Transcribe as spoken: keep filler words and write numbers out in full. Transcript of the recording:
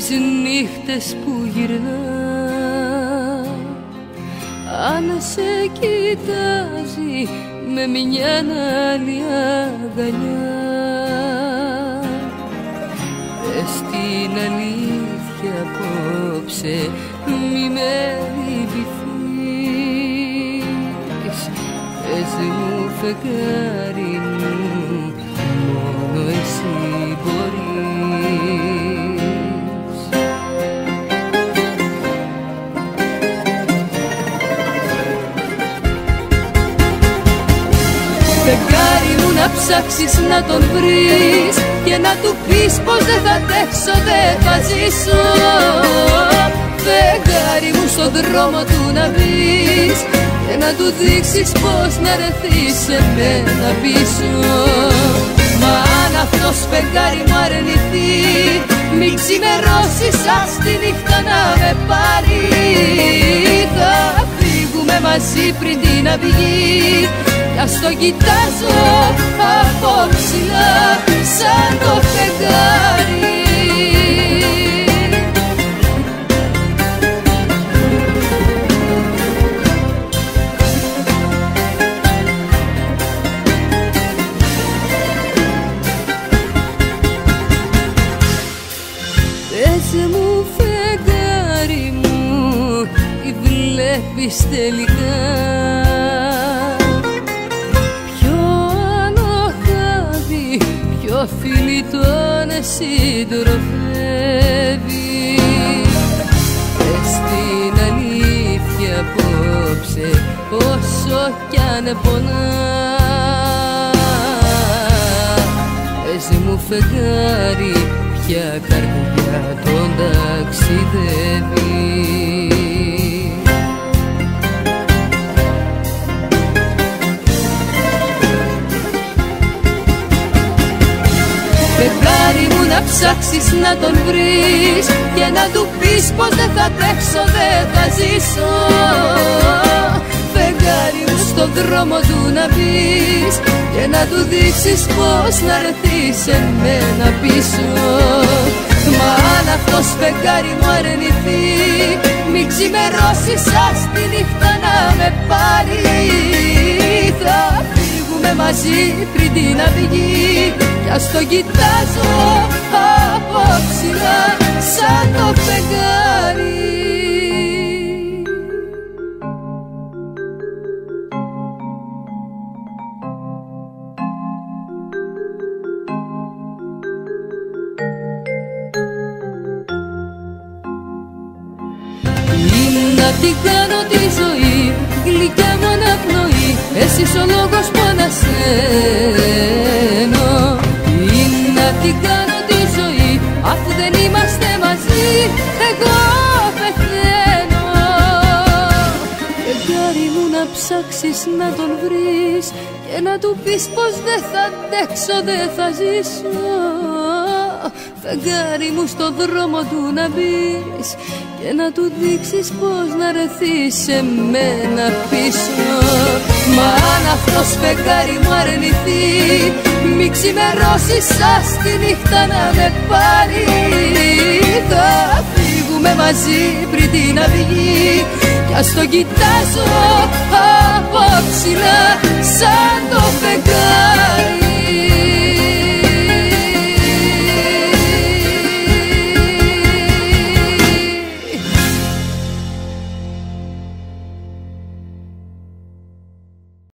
νύχτες που γυρνά, αν σε κοιτάζει με μια άλλη αγκαλιά, πες την αλήθεια απόψε, μη με λυπηθείς. Πες μου φεγγάρι μου, μόνο εσύ μπορείς. Φεγγάρι μου να ψάξεις να τον βρεις και να του πεις πως δεν θα αντέξω, δεν θα ζήσω. Φεγγάρι μου στον δρόμο του να μπεις και να του δείξεις πως να ρεθείς σε μένα πίσω. Μα αν αυτός φεγγάρι μου αρνηθεί, μην ξημερώσεις ας τη νύχτα να με πάρει. Θα φύγουμε μαζί πριν την αυγή κι ας το κοιτάζω από ψηλά σαν το φεγγάρι. Πες μου φεγγάρι μου, τι βλέπεις τελικά, ποιο άλλο χάδι, ποιο φίλι τον συντροφεύει. Πες την αλήθεια απόψε, όσο κι αν πονά. Πες μου φεγγάρι, ποια καρδιά τον ταξιδεύει. Φεγγάρι μου να ψάξεις να τον βρεις και να του πεις πως δεν θα τρέξω, δεν θα ζήσω. Φεγγάρι μου στον δρόμο του να μπεις και να του δείξεις πως να ρεθείς σε μένα πίσω. Μα αν αυτός φεγγάρι μου αρνηθεί, μην ξημερώσεις ας τη νύχτα να με πάρει. Θα φύγουμε μαζί πριν την αυγή κι ας το κοιτάζω από ψηλά σαν το φεγγάρι. Να την κάνω τη ζωή, γλυκιά μου αναπνοή, εσύ ο λόγος που ανασένω. Να την κάνω τη ζωή, αφού δεν είμαστε μαζί, εγώ πεθαίνω. Φεγγάρι μου να ψάξεις να τον βρεις και να του πεις πως δεν θα αντέξω, δεν θα ζήσω. Φεγγάρι μου στον δρόμο του να μπεις και να του δείξεις πως να ρεθείς σε μένα πίσω. Μα αν αυτός φεγγάρι μου αρνηθεί, μην ξημερώσεις ας τη νύχτα να με πάρει. Θα φύγουμε μαζί πριν την αυγή κι ας το κοιτάζω από ψηλά σαν το φεγγάρι.